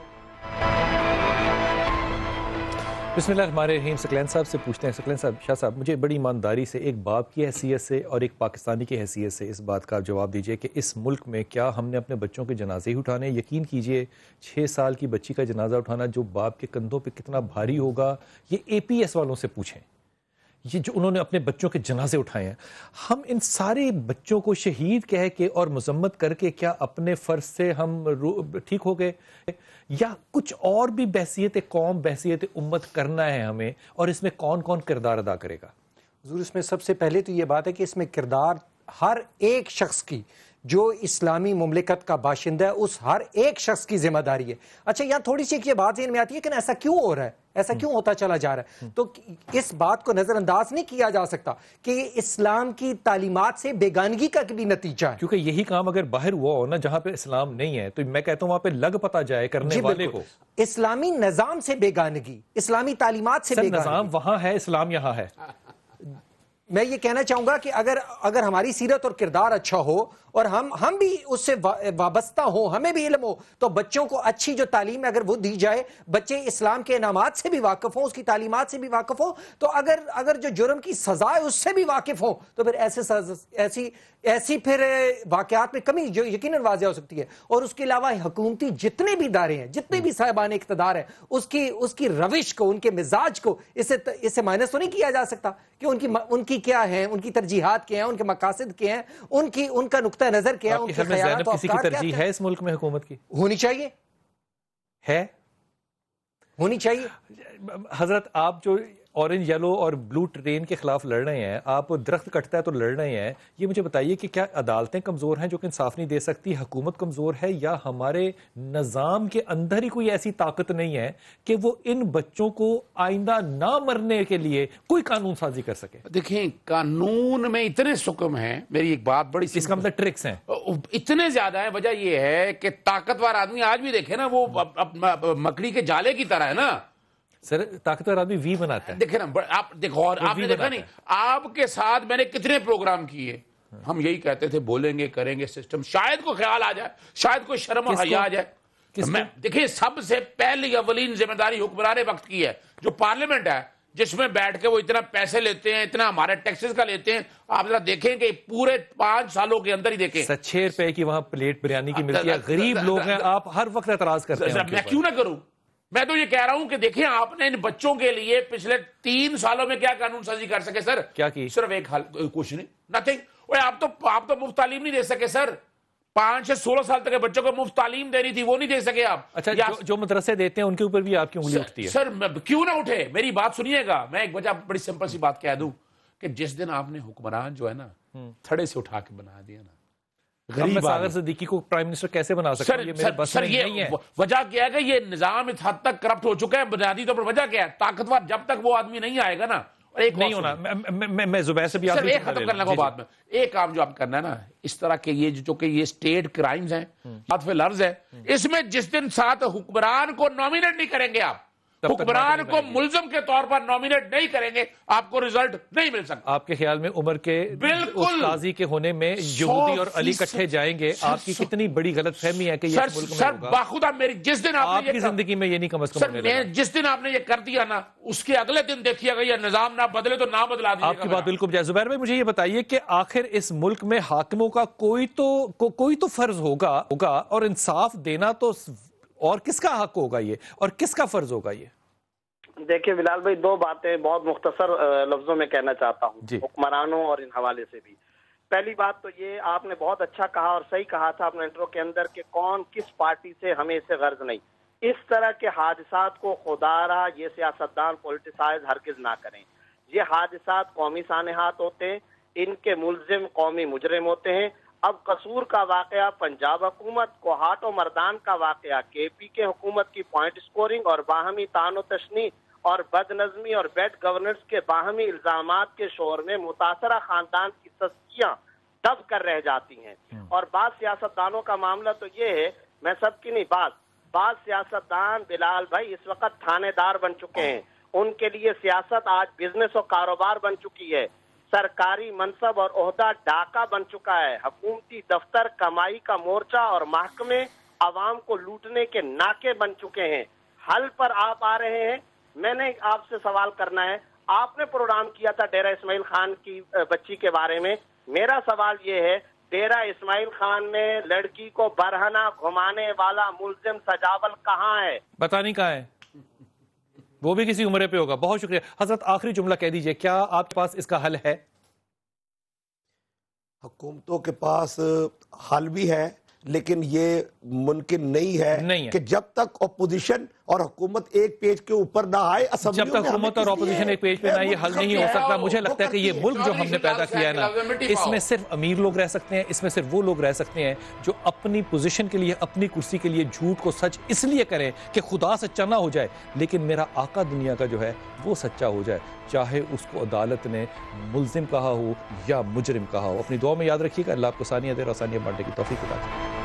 بسم اللہ الرحمن الرحیم. سکلین صاحب سے پوچھتے ہیں. سکلین صاحب, شاہ صاحب مجھے بڑی ایمانداری سے ایک باپ کی حیثیت سے اور ایک پاکستانی کی حیثیت سے اس بات کا جواب دیجئے کہ اس ملک میں کیا ہم نے اپنے بچوں کے جنازے ہی اٹھانے؟ یقین کیجئے 6 سال کی بچی کا جنازہ اٹھانا جو باپ کے کندھوں پہ کتنا بھاری ہوگا, یہ اے پی ایس والوں سے پوچھیں. یہ جو انہوں نے اپنے بچوں کے جنازے اٹھائے ہیں، ہم ان سارے بچوں کو شہید کہہ کے اور مذمت کر کے کیا اپنے فرض سے ہم ٹھیک ہو گئے، یا کچھ اور بھی بحثیت قوم بحثیت امت کرنا ہے ہمیں، اور اس میں کون کون کردار ادا کرے گا؟ حضور اس میں سب سے پہلے تو یہ بات ہے کہ اس میں کردار ہر ایک شخص کی جو اسلامی مملکت کا باشندہ ہے، اس ہر ایک شخص کی ذمہ داری ہے۔ اچھا یہاں تھوڑی سی یہ بات ذہن میں آتی ہے کہ ایسا کیوں ہو رہا ہے، ایسا کیوں ہوتا چلا جا رہا ہے؟ تو اس بات کو نظر انداز نہیں کیا جا سکتا کہ یہ اسلام کی تعلیمات سے بیگانگی کا بھی نتیجہ ہے، کیونکہ یہی کام اگر باہر ہوا ہو نا جہاں پہ اسلام نہیں ہے تو میں کہتا ہوں وہاں پہ لگ پتا جائے کرنے والے کو۔ اسلامی نظام سے بیگانگی، اسلامی تعلیمات سے بیگانگی، نظام وہاں ہے، اسلام یہاں ہے۔ میں یہ کہنا چاہوں گا کہ اگر ہماری سیرت اور کردار اچھا ہو اور ہم بھی اس سے وابستہ ہوں، ہمیں بھی علم ہو، تو بچوں کو اچھی جو تعلیم اگر وہ دی جائے، بچے اسلام کے انعامات سے بھی واقف ہوں، اس کی تعلیمات سے بھی واقف ہوں، تو اگر جو جرم کی سزا ہے اس سے بھی واقف ہوں، تو پھر ایسی پھر واقعات میں کمی جو یقیناً واضح ہو سکتی ہے۔ اور اس کے علاوہ حکومتی جتنے بھی ادارے ہیں، جتنے بھی صاحبان اقتدار ہیں، اس کی روش کو، ان کے مزاج کو اس سے مائنس تو نہیں کیا جا سکتا کہ ان کی کیا ہیں، ان کی ترجیحات کیا ہیں، ان کے مقاصد کیا ہیں، ان کا نقطہ نظر کیا ہے، ان کے خیالات و کسی کی ترجیح ہے اس ملک میں حکومت کی؟ ہونی چاہیے، ہونی چاہیے۔ حضرت آپ جو اورنج یلو اور بلو ٹرین کے خلاف لڑ رہے ہیں، آپ درخت کٹتا ہے تو لڑ رہے ہیں، یہ مجھے بتائیے کہ کیا عدالتیں کمزور ہیں جو کہ انصاف نہیں دے سکتی، حکومت کمزور ہے، یا ہمارے نظام کے اندر ہی کوئی ایسی طاقت نہیں ہے کہ وہ ان بچوں کو آئندہ نہ مرنے کے لیے کوئی قانون سازی کر سکے؟ دیکھیں قانون میں اتنے سکم ہیں، میری ایک بات بڑی اس کا مطلب ٹرکس ہیں اتنے زیادہ ہیں۔ وجہ یہ ہے کہ طاقتور آدمی آج بھی دیکھیں نا وہ مکڑی کے جالے کی طرح ہے نا سر، طاقتور آدمی وی بناتا ہے۔ دیکھیں نا آپ دیکھو، اور آپ نے دیکھا نہیں، آپ کے ساتھ میں نے کتنے پروگرام کیے، ہم یہی کہتے تھے بولیں گے کریں گے سسٹم، شاید کوئی خیال آ جائے، شاید کوئی شرم و حیا آ جائے۔ دیکھیں سب سے پہلی اولین ذمہ داری حکمران وقت کی ہے، جو پارلیمنٹ ہے جس میں بیٹھ کے وہ اتنا پیسے لیتے ہیں، اتنا ہمارے ٹیکسز کا لیتے ہیں۔ آپ ذرا دیکھیں کہ پورے 5 سالوں کے اندر ہی دیکھیں 6 روپے کی وہاں پلیٹ بریانی کی ملتی ہے، غریب لوگ ہیں، آپ ہر وقت اعتراض کرتے ہیں۔ میں کیوں نہ کروں؟ میں تو یہ کہہ رہا ہوں کہ دیکھیں آپ نے ان بچوں کے لیے پچھلے 3 سالوں میں کیا قانون سازی کر سکے سر؟ کیا کی؟ صرف ایک حل، کچھ نہیں، نتھنگ۔ آپ تو مفت تعلیم نہیں دے سکے سر، 5 سے 16 سال تک کے بچوں کو مفت تعلیم دینی تھی، وہ نہیں دے سکے آپ۔ اچھا جو مدرسے دیتے ہیں ان کے اوپر بھی آپ کی انگلی اٹھتی ہے؟ سر کیوں نہ اٹھے، میری بات سنیے گا، میں ایک وجہ بڑی سمپل سی بات کہہ دوں کہ جس دن آپ نے حکمران جو ہے نا تھڑے سے اٹھا کے بنا دیا نا، غریب ساغر صدیقی کو پرائم منسٹر کیسے بنا سکتے ہیں؟ یہ میرے بس میں نہیں ہے۔ وجہ کیا ہے کہ یہ نظام اس حد تک کرپٹ ہو چکا ہے، بنیادی طور پر وجہ کیا ہے، طاقتور جب تک وہ آدمی نہیں آئے گا نا، اور ایک نہیں ہونا، میں زبیر سے بھی ایک ختم کرنے کو بات میں ایک کام جو آپ کرنا ہے نا، اس طرح کے یہ جو کہ یہ اسٹیٹ کرائمز ہیں، حتف لفظ ہے، اس میں جس دن ساتھ حکمران کو نامینیٹ نہیں کریں گے، آپ حکمران کو ملزم کے طور پر نامینیٹ نہیں کریں گے، آپ کو ریزلٹ نہیں مل سکتا۔ آپ کے خیال میں عمر کے اس قاضی کے ہونے میں یہودی اور علی کٹھے جائیں گے؟ آپ کی کتنی بڑی غلط فہمی ہے کہ یہ ملک میں ہوگا؟ باخدا میری جس دن آپ کی زندگی میں یہ نہیں کم از کم، جس دن آپ نے یہ کر دیا نا، اس کے اگلے دن دیکھیے گا یہ نظام نہ بدلے تو نہ بدلا دیجیے گا۔ آپ کی بات بالکل جائز۔ زبیر بھائی مجھے یہ بتائیے کہ آخر اس ملک میں حاکموں کا کوئی تو فرض ہوگا اور انصاف دینا تو، اور کس کا حق ہوگا یہ، اور کس کا فرض ہوگا یہ؟ دیکھیں بلال بھائی، 2 باتیں بہت مختصر لفظوں میں کہنا چاہتا ہوں حکمرانوں اور ان حوالے سے بھی۔ پہلی بات تو یہ، آپ نے بہت اچھا کہا اور صحیح کہا تھا اپنے انٹرو کے اندر کہ کون کس پارٹی سے ہمیں اس سے غرض نہیں۔ اس طرح کے حادثات کو خدارا یہ سیاستدان پولیٹیسائز ہرگز نہ کریں۔ یہ حادثات قومی سانحات ہوتے ہیں، ان کے ملزم قومی مجرم ہوتے ہیں۔ اب قصور کا واقعہ پنجاب حکومت، کوہاٹ و مردان کا واقعہ KP کے حکومت کی پوائنٹ سکورنگ اور باہمی تعان و تشنی اور بد نظمی اور بیڈ گورننس کے باہمی الزامات کے شور میں متاثرہ خاندان کی تزکیاں دب کر رہ جاتی ہیں۔ اور بعض سیاستدانوں کا معاملہ تو یہ ہے، میں سب کی نہیں، بعض سیاستدان بلال بھائی اس وقت تھانے دار بن چکے ہیں، ان کے لیے سیاست آج بزنس اور کاروبار بن چکی ہے، سرکاری منصب اور عہدہ ڈاکہ بن چکا ہے، حکومتی دفتر کمائی کا مورچہ اور محکمے عوام کو لوٹنے کے ناکے بن چکے ہیں۔ حل پر آپ آ رہے ہیں، میں نے آپ سے سوال کرنا ہے، آپ نے پروگرام کیا تھا ڈیرہ اسماعیل خان کی بچی کے بارے میں، میرا سوال یہ ہے، ڈیرہ اسماعیل خان میں لڑکی کو برہنہ گھمانے والا ملزم سجاول کہاں ہے؟ پتہ نہیں کہاں ہے، وہ بھی کسی عمرے پہ ہوگا. بہت شکریہ حضرت. آخری جملہ کہہ دیجئے, کیا آپ کے پاس اس کا حل ہے؟ حکومتوں کے پاس حل بھی ہے, لیکن یہ ممکن نہیں ہے کہ جب تک اپوزیشن اور حکومت ایک پیج کے اوپر نہ آئے, جب تک حکومت اور اپوزیشن ایک پیج پہ نہ, یہ حل نہیں ہو سکتا. مجھے لگتا ہے کہ یہ ملک جو ہم نے پیدا کیا ہے نا, اس میں صرف امیر لوگ رہ سکتے ہیں, اس میں صرف وہ لوگ رہ سکتے ہیں جو اپنی پوزیشن کے لیے, اپنی کرسی کے لیے جھوٹ کو سچ اس لیے کریں کہ خدا سچا نہ ہو جائے, لیکن میرا آقا دنیا کا جو ہے وہ سچا ہو جائے, چاہے اس کو عدالت نے ملزم کہا ہو یا مجرم کہا ہو. اپنی دعا میں یاد رکھیے گا. اللہ آپ کو ثانیہ دے اور ثانیہ بانٹنے کی توفیق عطا کرے.